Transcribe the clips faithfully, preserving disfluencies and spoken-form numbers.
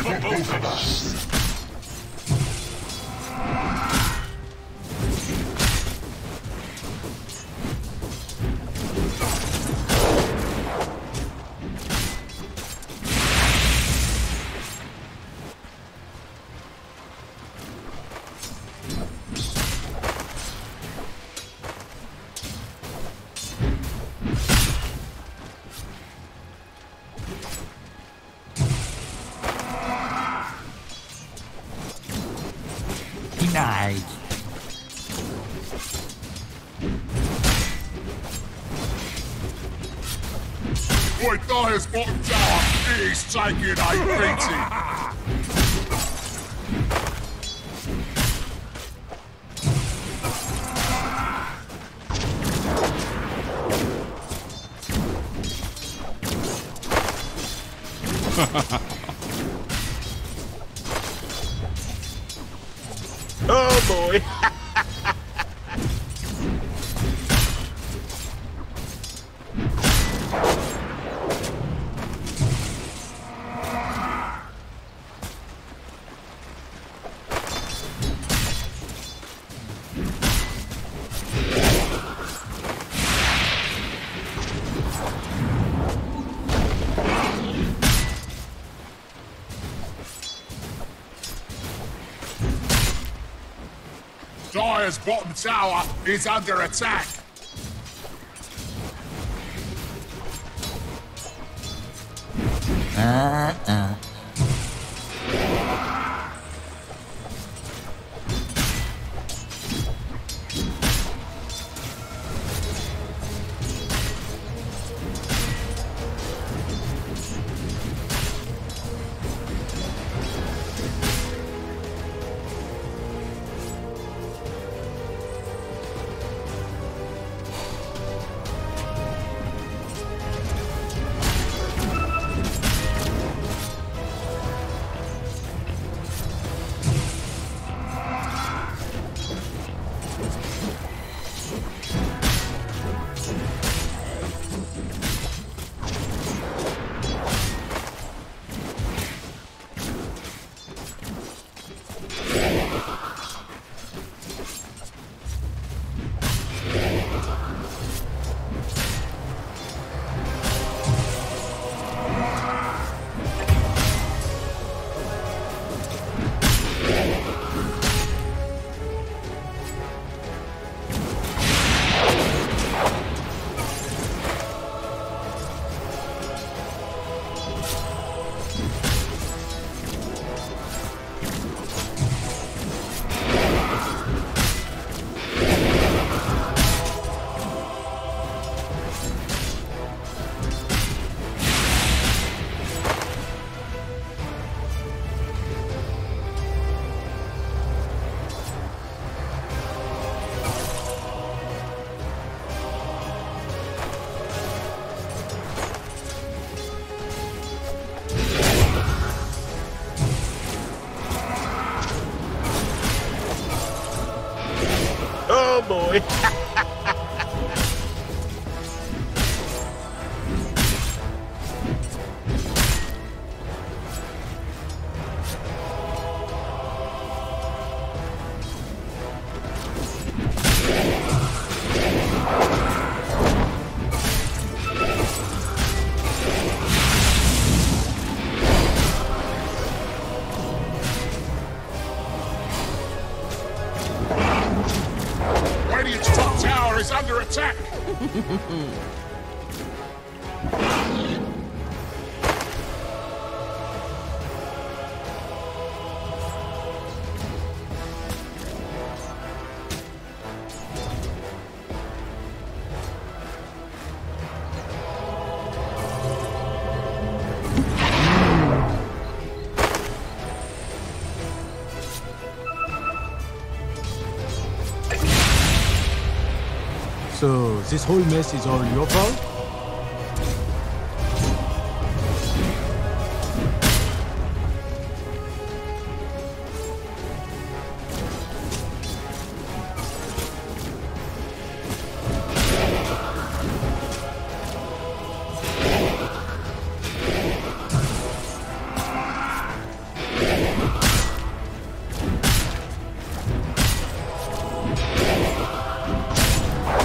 for both of us. Nice. Boy, Dyer's bottom tower is taking a beating. Oh boy. Dyer's bottom tower is under attack. Uh-uh. Oh boy. Radiant's top tower is under attack. So, this whole mess is all your fault?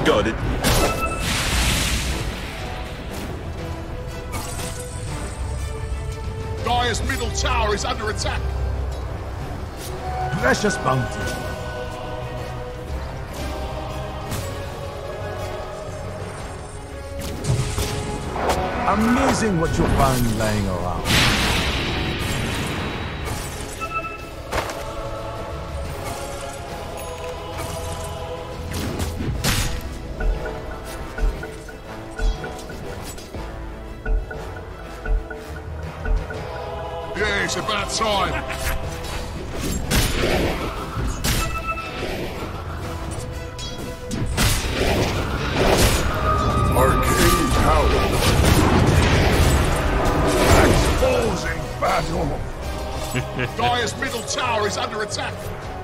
Got it. Dire's middle tower is under attack. Precious bounty. Amazing what you'll find laying around. Yeah, it's about time. Arcane power. Exposing battle. Dire's middle tower is under attack.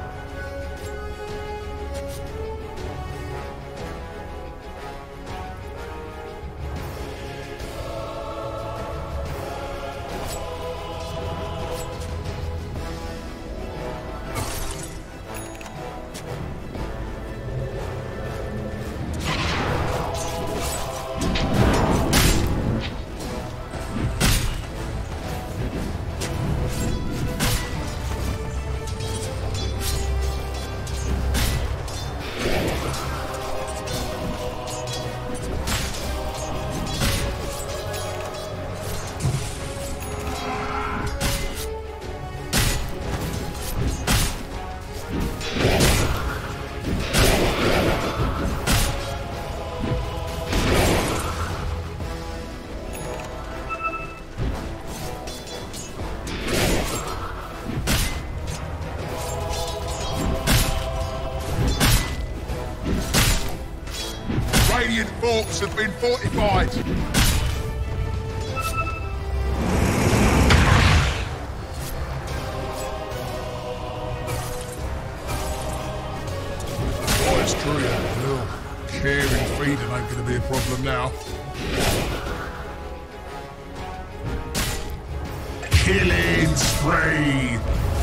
Radiant forts have been fortified. Oh, it's true. Well, caring feeding ain't gonna be a problem now. Killing spree.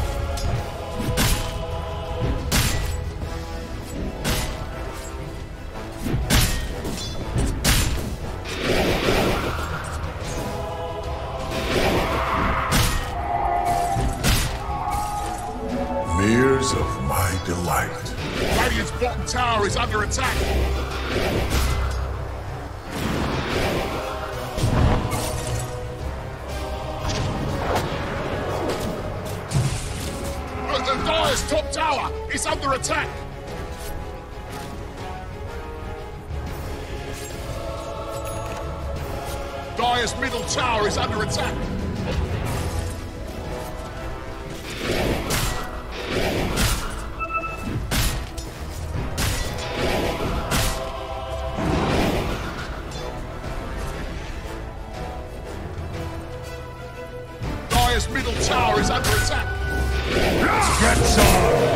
Mirrors of my delight. Radiant's bottom tower is under attack. But the Dire's top tower is under attack. Dire's middle tower is under attack. Dire's middle tower is under attack. Get some!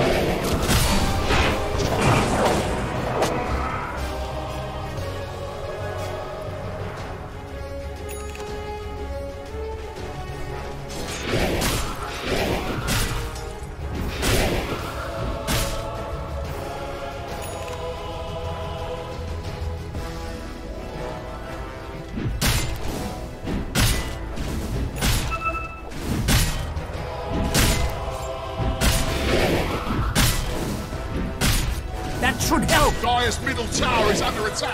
That should help. Dire's middle tower is under attack.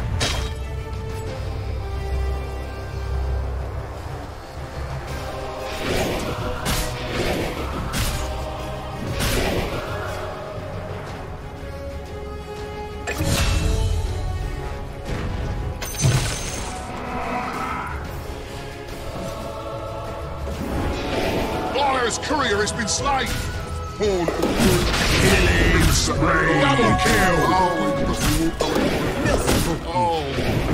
Dire's courier has been slain. Killing spree. Double kill. Oh.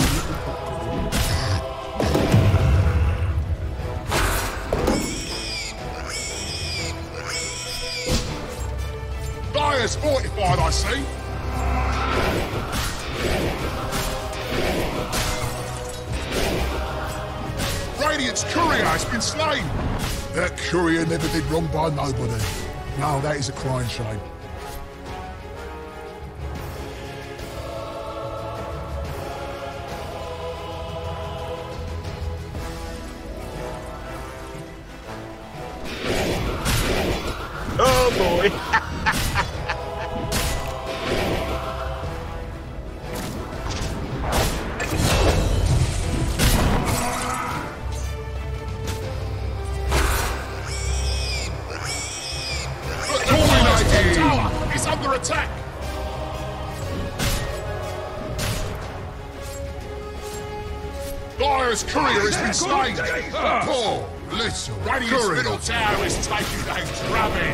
Dire's fortified, I see. Radiant's courier has been slain. That courier never did wrong by nobody. No, that is a crying shame. Oh boy. Dominating! Tower is under attack! Dire's courier has been slain! Oh, listen, Radiant's courier. middle tower is taking a drubbing!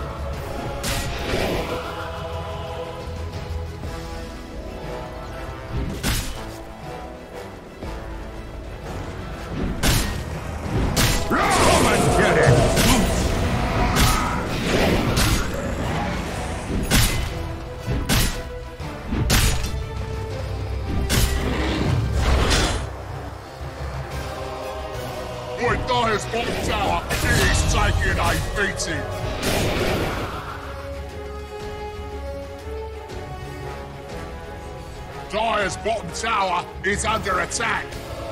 Come and get it! Boy, Dire's bottom tower is taking a beating! Dire's bottom tower is under attack!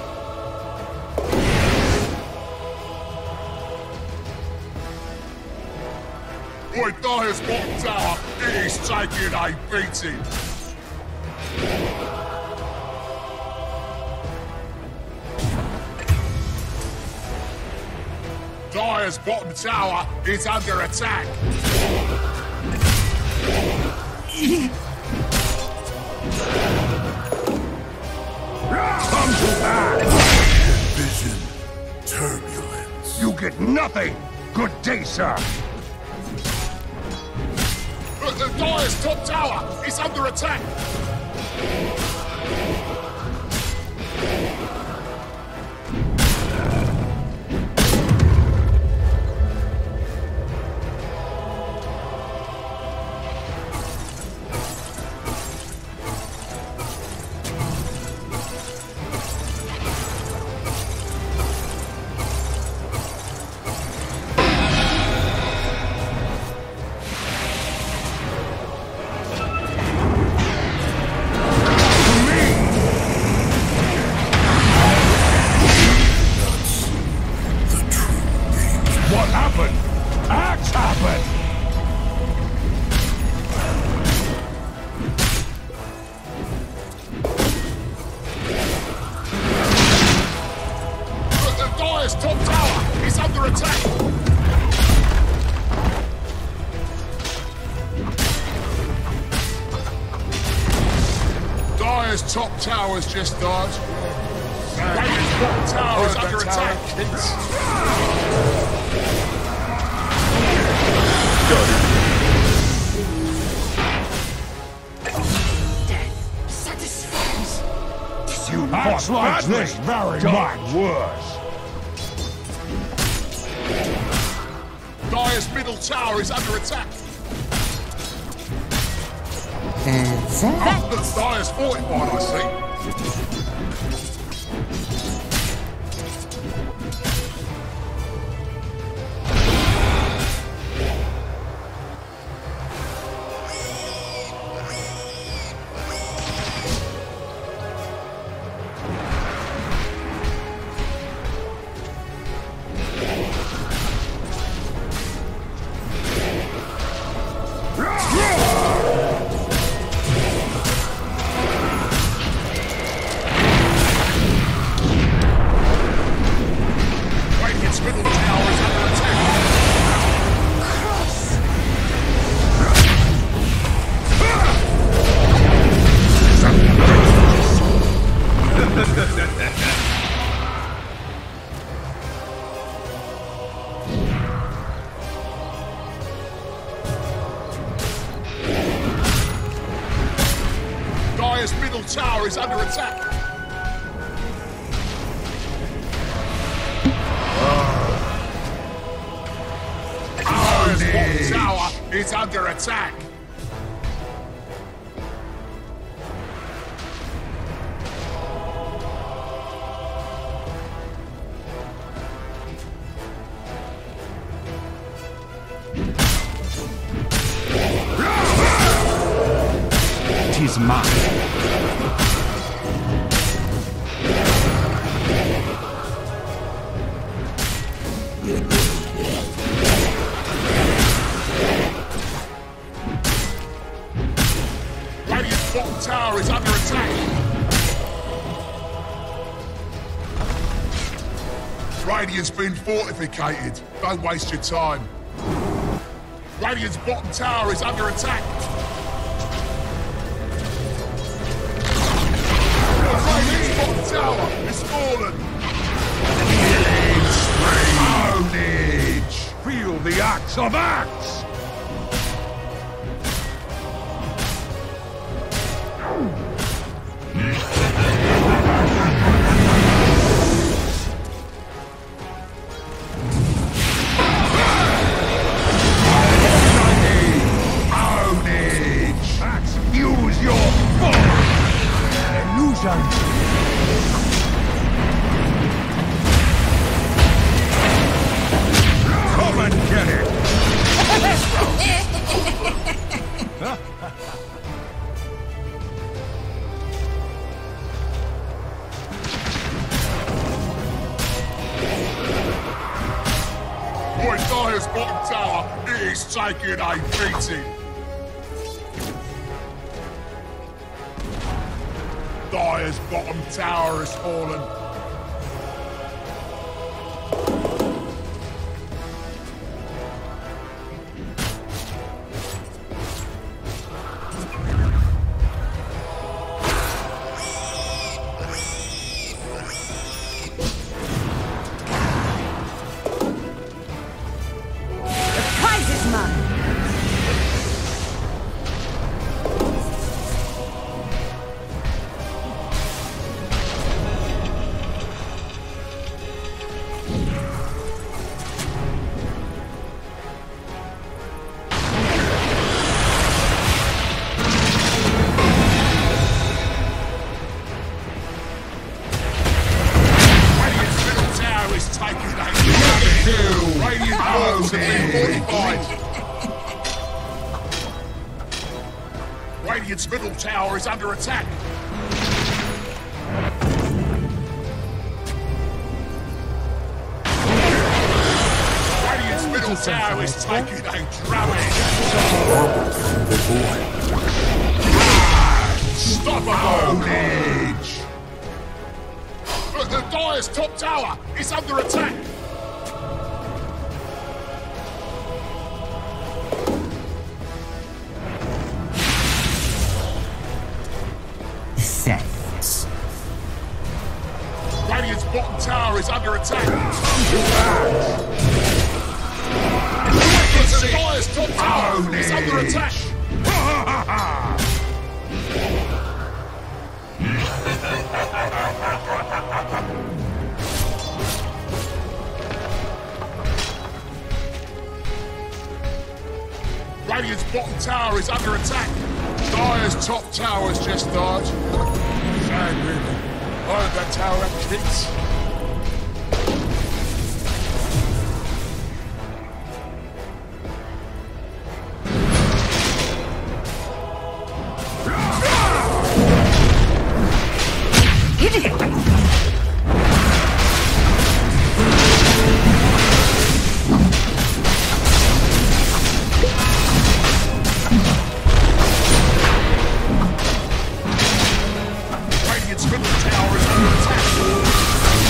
Boy, Dire's bottom tower is taking a beating! Dire's bottom tower is under attack! Come to pass! Vision. Turbulence. You get nothing! Good day, sir! But the Dire's top tower is under attack! What happened? Acts happened! But the Dire's top tower is under attack! Dire's top tower's just died. Radiant's bottom tower is under attack! Death satisfies. You Acts like this very much. worse. Dire's middle tower is under attack! The Dire's fortified, I see. Radiant's middle tower is under attack! Dire's middle tower is under attack! Dire's bottom tower is under attack! Tis mine. tower is under attack. Radiant's been fortificated. Don't waste your time. Radiant's bottom tower is under attack. Radiant's bottom tower is fallen. Carnage! Feel the axe of axe! Come and get it! Boy, Dire's bottom tower is taking a beating. Dire's bottom tower has fallen. Radiant's middle tower is under attack. Radiant's middle tower is taking a drubbing. Unstoppable! But the Dire's top tower is under attack. Radiant's bottom tower is under attack. The Dire's top tower is under attack. Radiant's bottom tower is under attack. Dire's top tower's just died. Sad, really. I heard that tower had kids. Radiant's middle tower is under attack.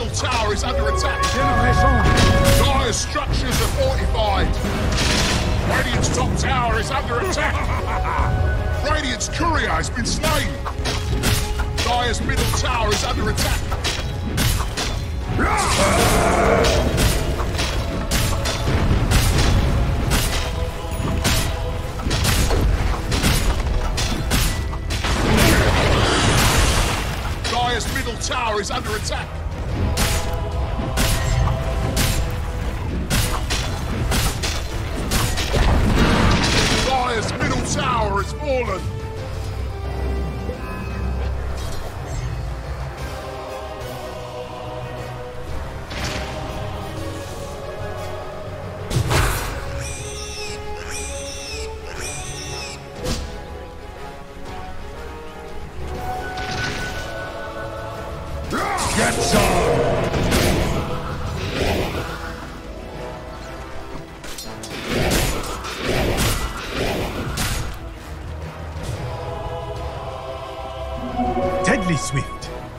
middle tower is under attack. Generation. Dire's structures are fortified. Radiant's top tower is under attack. Radiant's courier has been slain. Dire's middle tower is under attack. Dire's middle tower is under attack. Dire's middle tower has fallen. Get some! Deadly swift.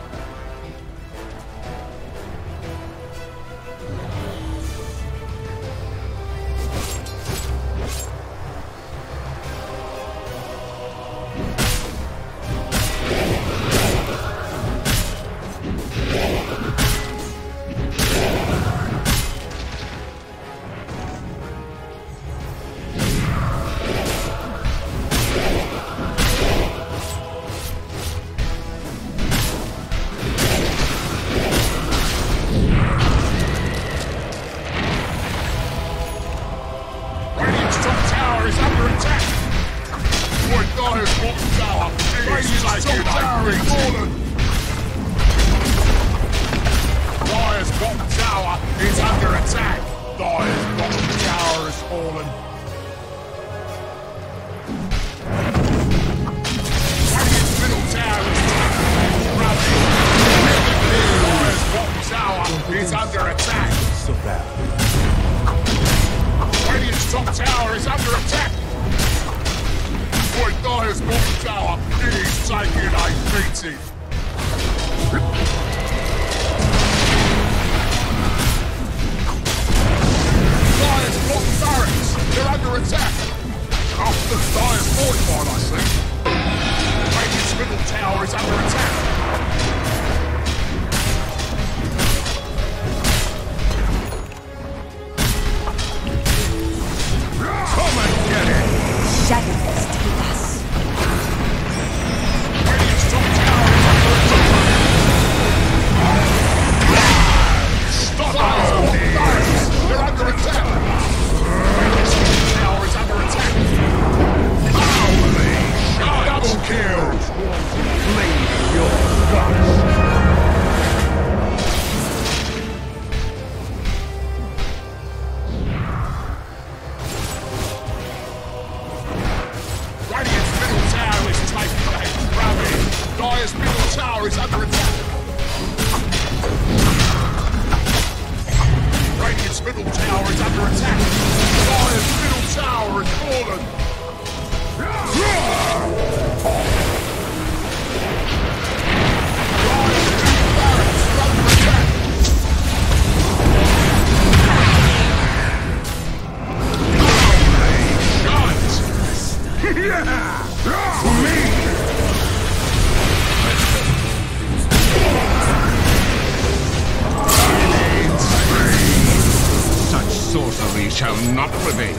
Shall not prevail.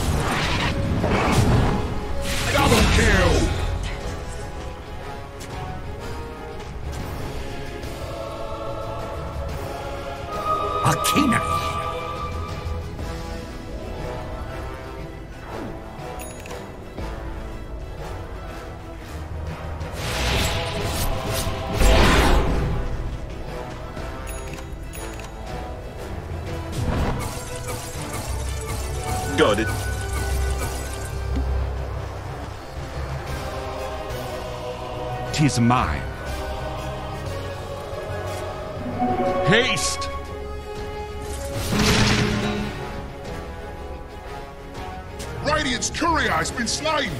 Double kill! Akina. Got it. Tis mine. Haste! Radiant's courier has been slain!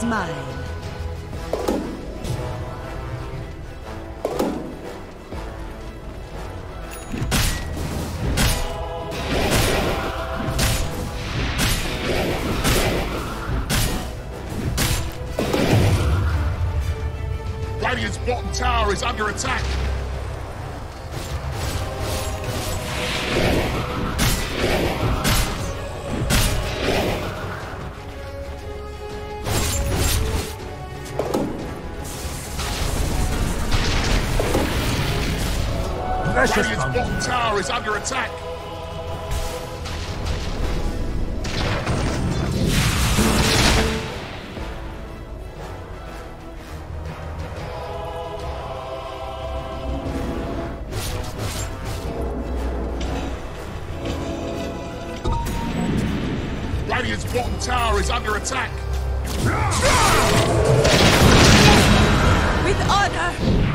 mine. Radiant's bottom tower is under attack. Radiant's bottom tower is under attack. Radiant's bottom tower is under attack. With honor!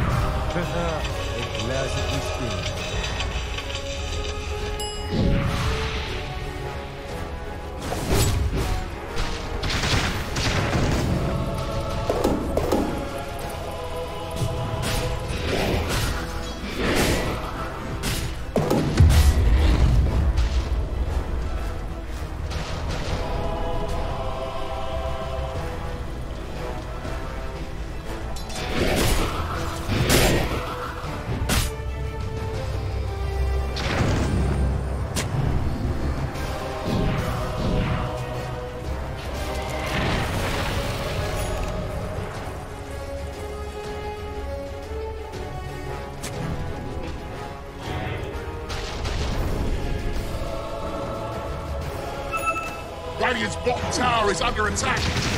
Radiant's bottom tower is under attack.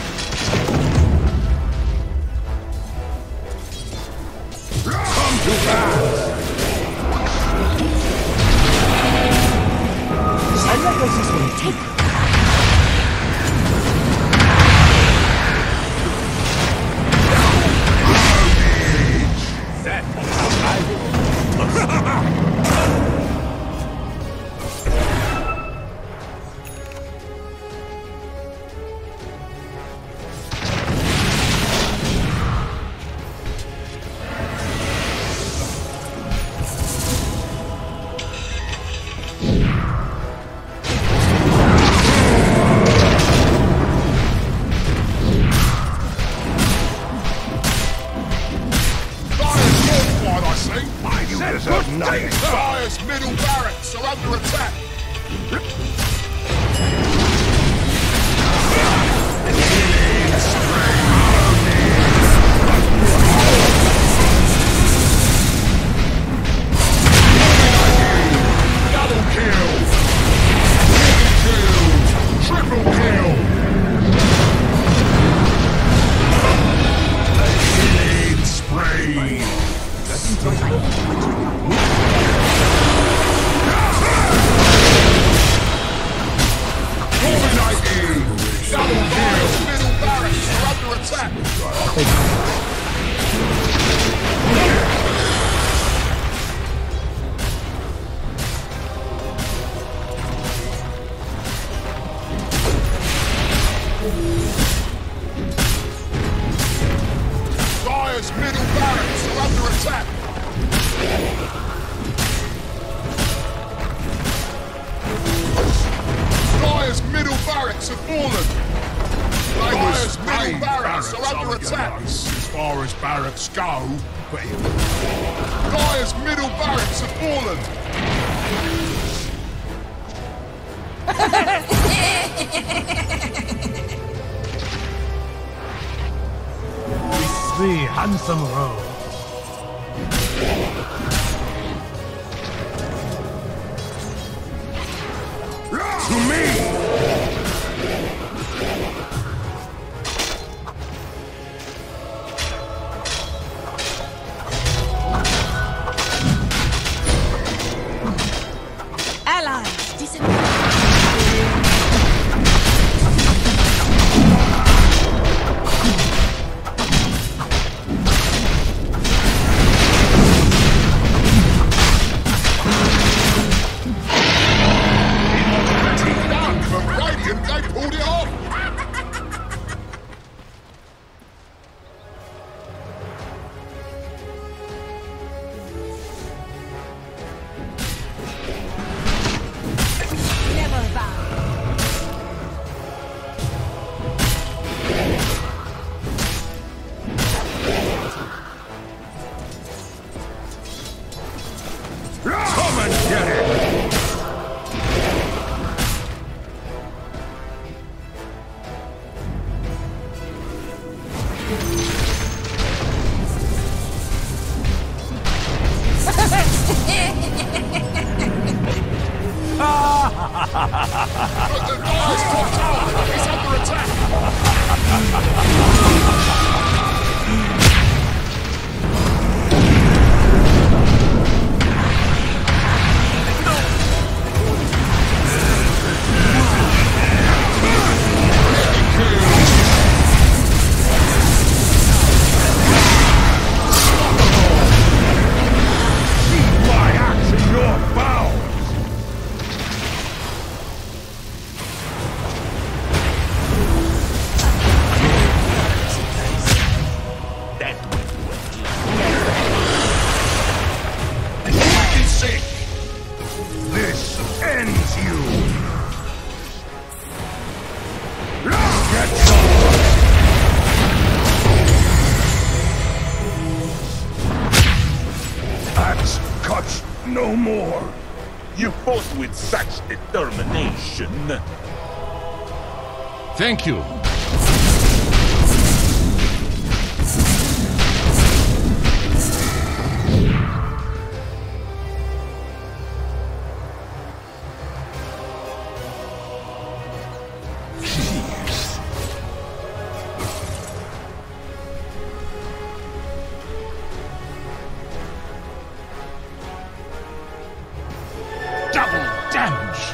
Come to pass! Take Dire's middle barracks are under attack. Double kill. Triple kill. Killing spree. Double kill! Middle barracks are under attack! Dire's middle barracks are under attack! Dire's middle barracks have fallen! Dire's middle barracks are under attack! As far as barracks go, but Dire's middle barracks have fallen! The handsome road. To me! allies disappear. That went well. Fucking sick! This ends you! Get some! Axe cuts no more! You fought with such determination. Thank you. Double damage!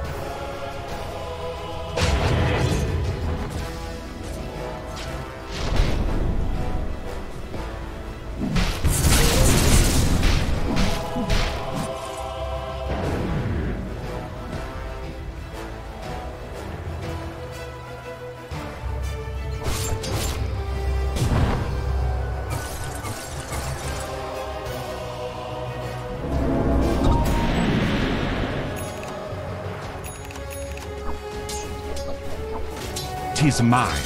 Tis mine.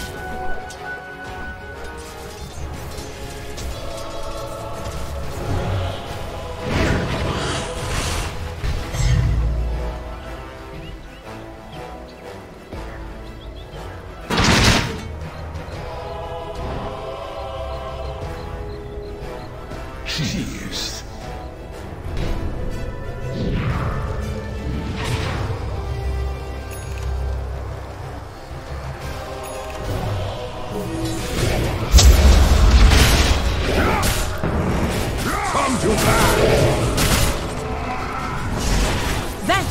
Cheers. Come to pass! Then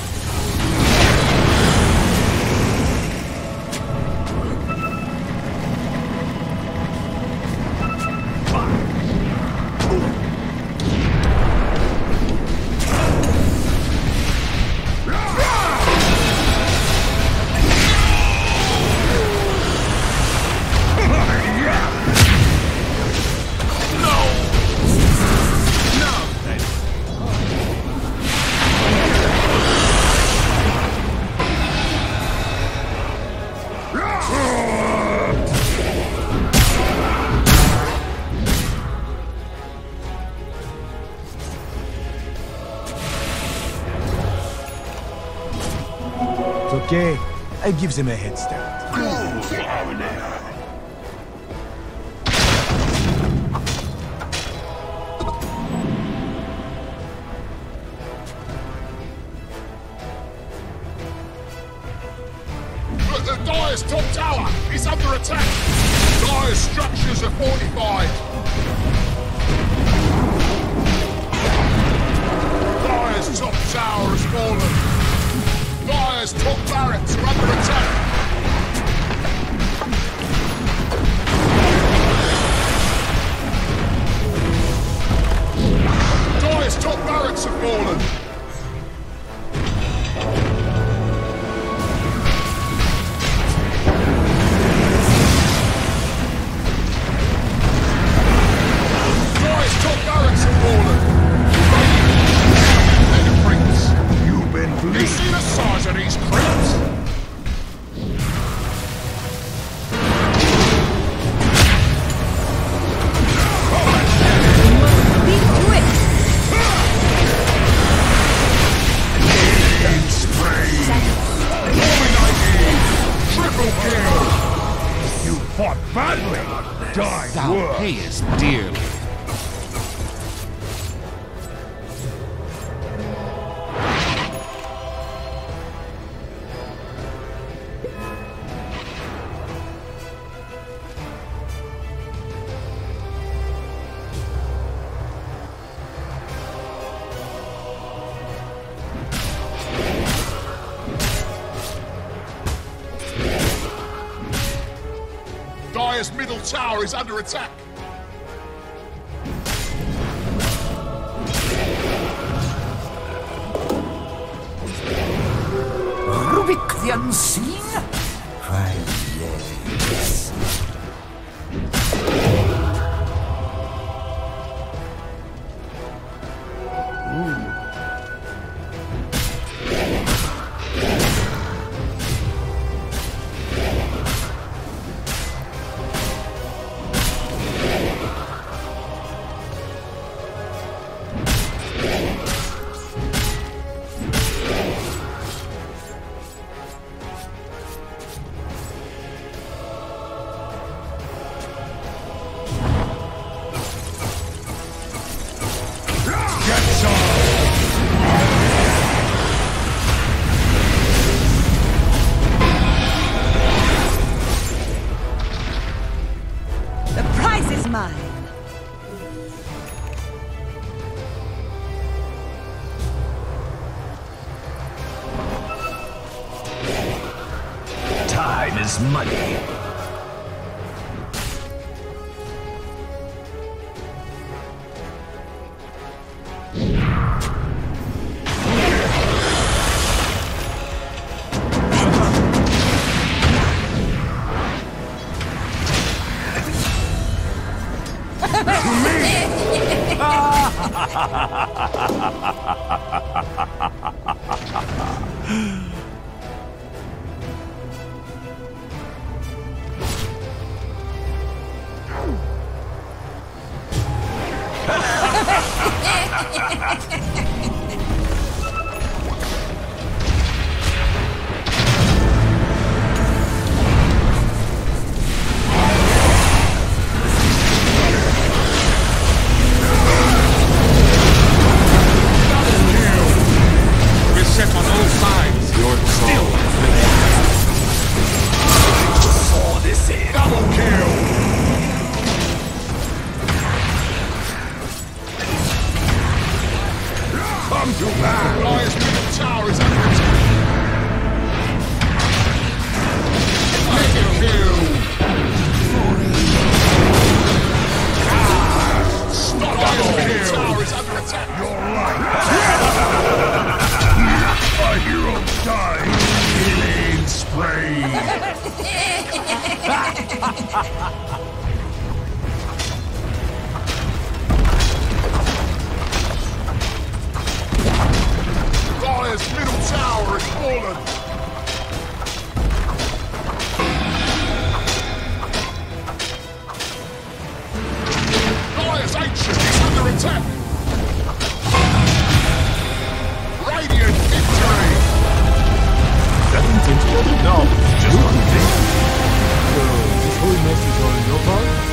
It's okay. I gives him a head start. But the Dire's top tower is under attack! Dire's structures are fortified! Dire's top tower has fallen! Dire's top barracks are under attack! Dire's top barracks have fallen! Dire's top barracks have fallen! You've been You bleeding. see the size of these crypts? beat to it. Triple kill! You fought badly. Died Thou worse. payest dearly. Dire's middle tower is under attack. Rubik the Unseen? Why, yes. mine. Time is money. No, just one thing. So, this whole mess is all your fault?